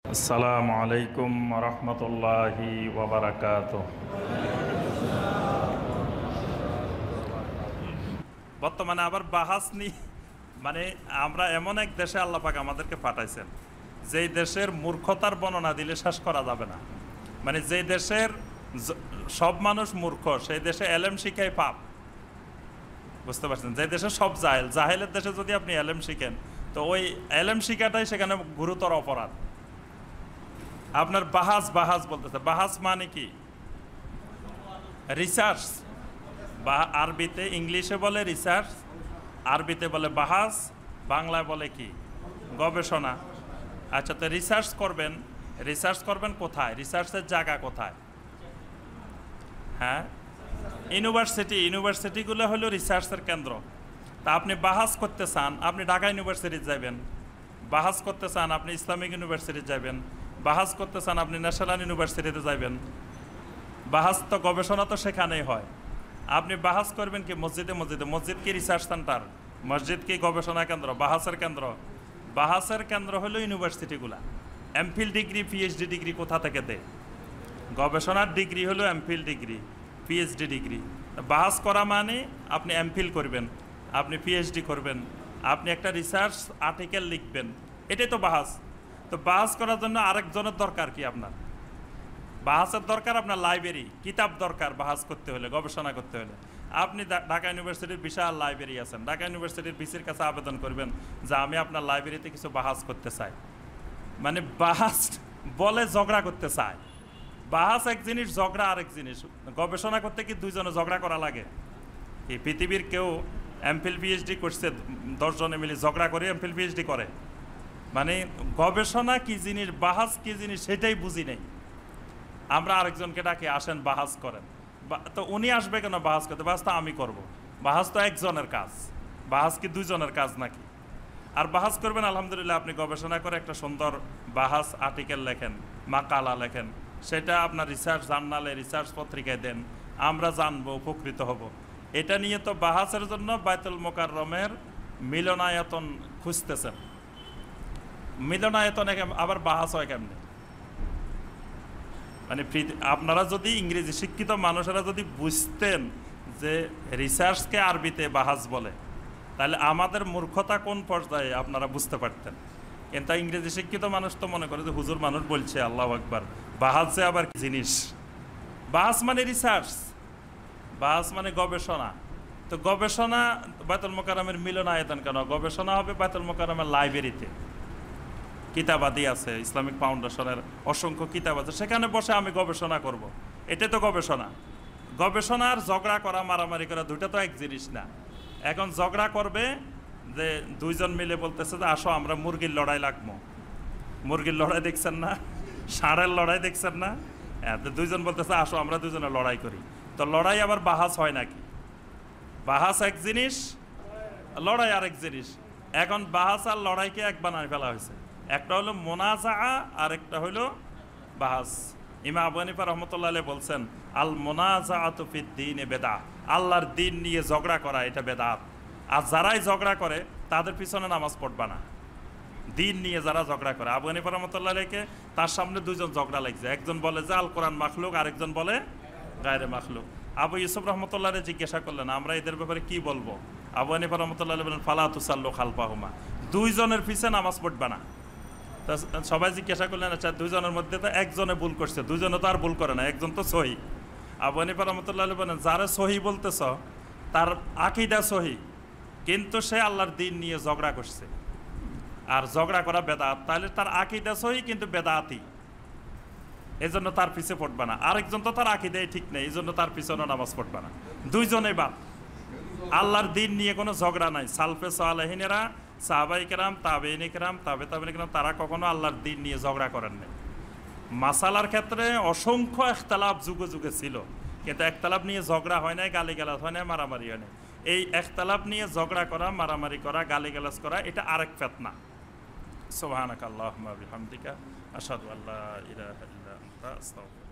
আসসালামু আলাইকুম রহমতুল্লাহি ওয়াবারাকাতুহ। বর্তমানে আবার বাহাস নিয়ে মানে আমরা এমন এক দেশে আল্লাহ পাক আমাদেরকে পাঠাইছেন, যেই দেশের মূর্খতার বর্ণনা দিলে শেষ করা যাবে না। মানে যেই দেশের সব মানুষ মূর্খ, সেই দেশে এলেম শিখাই পাপ। বুঝতে পারছেন? যে দেশে সব জাহেলের দেশে যদি আপনি এলেম শিখেন, তো ওই এলেম শিখাটাই সেখানে গুরুতর অপরাধ। আপনার বাহাস বলতেছে, বাহাস মানে কি? রিসার্চ। বা আরবিতে, ইংলিশে বলে রিসার্চ, আরবিতে বলে বাহাস, বাংলায় বলে কি? গবেষণা। আচ্ছা, তো রিসার্চ করবেন কোথায়? রিসার্চের জায়গা কোথায়? হ্যাঁ, ইউনিভার্সিটিগুলো হলো রিসার্চের কেন্দ্র। তা আপনি বাহাস করতে চান, আপনি ঢাকা ইউনিভার্সিটি যাবেন। বাহাস করতে চান, আপনি ইসলামিক ইউনিভার্সিটি যাবেন। বাহাস করতে চান, আপনি ন্যাশনাল ইউনিভার্সিটিতে যাবেন। বাহাস তো, গবেষণা তো সেখানেই হয়। আপনি বাহাস করবেন কি? মসজিদ কি রিসার্চ সেন্টার? মসজিদ কি গবেষণা কেন্দ্র? বাহাসের কেন্দ্র। বাহাসের কেন্দ্র হলো ইউনিভার্সিটিগুলা। এমফিল ডিগ্রি, পিএইচডি ডিগ্রি কোথা থেকে দেয়? গবেষণার ডিগ্রি হলো এমফিল ডিগ্রি, পিএইচডি ডিগ্রি। বাহাস করা মানে আপনি এমফিল করবেন, আপনি পিএইচডি করবেন, আপনি একটা রিসার্চ আর্টিকেল লিখবেন, এটাই তো বাহাস। তো বাহাস করার জন্য আরেকজনের দরকার কি? আপনার বাহাসের দরকার, আপনার লাইব্রেরি, কিতাব দরকার। বাহাস করতে হলে, গবেষণা করতে হলে আপনি ঢাকা ইউনিভার্সিটির বিশাল লাইব্রেরি আছেন, ঢাকা ইউনিভার্সিটির ভিসির কাছে আবেদন করবেন যে আমি আপনার লাইব্রেরিতে কিছু বাহাস করতে চাই। মানে বাহাস বলে ঝগড়া করতে চায়। বাহাস এক জিনিস, ঝগড়া আরেক জিনিস। গবেষণা করতে কি দুইজনে ঝগড়া করা লাগে? এই পৃথিবীর কেউ এমফিল পিএইচডি করছে 10 জনে মিলে ঝগড়া করে এমফিল পিএইচডি করে? মানে গবেষণা কি জিনিস, বাহাস কি জিনিস, সেটাই বুঝি নেই। আমরা আরেকজনকে ডাকি, আসেন বাহাস করেন। তো উনি আসবে কেন বাহাস করতে? বাহাস তো আমি করব। বাহাস তো একজনের কাজ, বাহাস কি দুইজনের কাজ নাকি? আর বাহাস করবেন, আলহামদুলিল্লাহ, আপনি গবেষণা করে একটা সুন্দর বাহাস আর্টিকেল লেখেন, মাকালা লেখেন, সেটা আপনার রিসার্চ জার্নালে, রিসার্চ পত্রিকায় দেন, আমরা জানবো, উপকৃত হব। এটা নিয়ে তো বাহাসের জন্য বাইতুল মোকাররমের মিলনায়তন খুঁজতেছেন। মিলনায়তনে আবার বাহাস হয় কেমনে? মানে আপনারা যদি ইংরেজি শিক্ষিত মানুষেরা যদি বুঝতেন যে রিসার্চকে আরবিতে বাহাস বলে, তাহলে আমাদের মূর্খতা কোন পর্যায়ে আপনারা বুঝতে পারতেন। কিন্তু ইংরেজি শিক্ষিত মানুষ তো মনে করে যে হুজুর মানুষ বলছে, আল্লাহু আকবার, বাহাস যে আবার কি জিনিস। বাহাস মানে রিসার্চ, বাহাস মানে গবেষণা। তো গবেষণা বাইতুল মোকাররমের মিলনায়তন কেন? গবেষণা হবে বাইতুল মোকাররমের লাইব্রেরিতে, কিতাবাদি আছে, ইসলামিক ফাউন্ডেশনের অসংখ্য কিতাব আছে, সেখানে বসে আমি গবেষণা করব। এটা তো গবেষণা। গবেষণার ঝগড়া করা, মারামারি করা, দুইটা তো এক জিনিস না। এখন ঝগড়া করবে যে দুইজন মিলে বলতেছে যে আসো আমরা মুরগির লড়াই লাগবো। মুরগির লড়াই দেখছেন না? ষাঁড়ের লড়াই দেখছেন না? দুইজন বলতেছে আসো আমরা দুজনে লড়াই করি। তো লড়াই আবার বাহাস হয় নাকি? বাহাস এক জিনিস, লড়াই আরেক জিনিস। এখন বাহাস আর লড়াইকে এক বানায় ফেলা হয়েছে। একটা হলো মোনাজাআ আর একটা হলো বাহাস। ইমাম আবু হানিফা রাহমাতুল্লাহ আলাইহি বলছেন, আল মোনাজাআতু ফিদ-দীনে বেদাত, আল্লাহর দিন নিয়ে ঝগড়া করা এটা বেদাত। আর যারাই ঝগড়া করে তাদের পিছনে নামাজ পড়বা না। দিন নিয়ে যারা ঝগড়া করে, আবু হানিফা রাহমাতুল্লাহ আলাইহিকে তার সামনে দুইজন ঝগড়া লাগছে। একজন বলে যে আল কোরআন মাখলুক, আরেকজন বলে গায়রে মাখলুক। আবু ইউসুফ রাহমাতুল্লাহ আলাইহি জিজ্ঞাসা করলেন, আমরা এদের ব্যাপারে কি বলবো? আবু হানিফা রাহমাতুল্লাহ আলাইহি বলেন, ফালা তুসাল্লু খালফাহুমা, দুইজনের পিছনে নামাজ পড়বা না। সবাই জিজ্ঞাসা করলেন, আচ্ছা দুইজনের মধ্যে তো একজনে ভুল করছে, দুইজনে তো আর ভুল করে না, একজন তো সহি। আবু হানিফা রাহমাতুল্লাহ আলাইহি বলেন, যারা সহি বলতেছ তার আকীদা সহি, কিন্তু সে আল্লাহর দিন নিয়ে ঝগড়া করছে, আর ঝগড়া করা বেদাত। তাহলে তার আকীদা সহি কিন্তু বেদাতি, এই জন্য তার পিছে পড়বা না। আরেকজন তো তার আকীদাই ঠিক নেই, এই জন্য তার পিছনে নামাজ পড়বা না। দুইজনেই বাদ। আল্লাহর দিন নিয়ে কোনো ঝগড়া নাই। সালফে সালেহিনেরা, সাহাবায়ে কেরাম, তাবেঈনে কেরাম, তাবেঈনে কেরাম, তারা কখনো আল্লাহর দিন নিয়ে ঝগড়া করেন নাই। মাসালার ক্ষেত্রে অসংখ্য ইখতিলাফ যুগে যুগে ছিল, কিন্তু ইখতিলাফ নিয়ে ঝগড়া হয় নাই, গালিগালাজ হয় নাই, মারামারি হয় নাই। এই ইখতিলাফ নিয়ে ঝগড়া করা, মারামারি করা, গালিগালাজ করা, এটা আরেক ফিতনা। সুবহানাকাল্লাহুম্মা বিহামদিকা আশহাদু আল্লা ইলাহা ইল্লা আনতা আস্তাগফিরুকা।